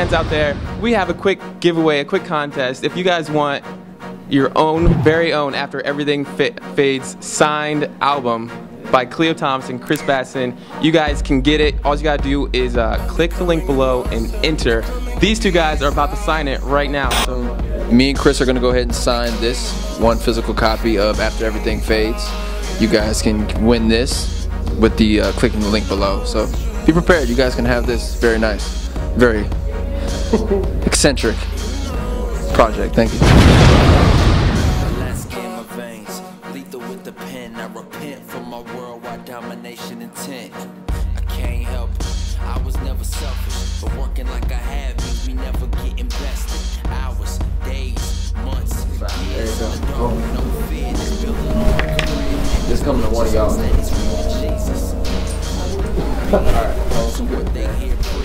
fans out there, we have a quick giveaway, a quick contest. If you guys want your own, very own After Everything Fades signed album by Khleo Thompson, Chris Batson, you guys can get it. All you gotta do is click the link below and enter. These two guys are about to sign it right now. So me and Chris are gonna go ahead and sign this one physical copy of After Everything Fades. You guys can win this with the clicking the link below. So be prepared. You guys can have this very nice, very eccentric project. Thank you. I repent for my worldwide domination intent. I can't help it, I was never selfish, but working like I have means we never get invested. Hours, days, months, years, no fear, just building on my career. Just coming to one of y'all. Jesus. Alright, so what they hear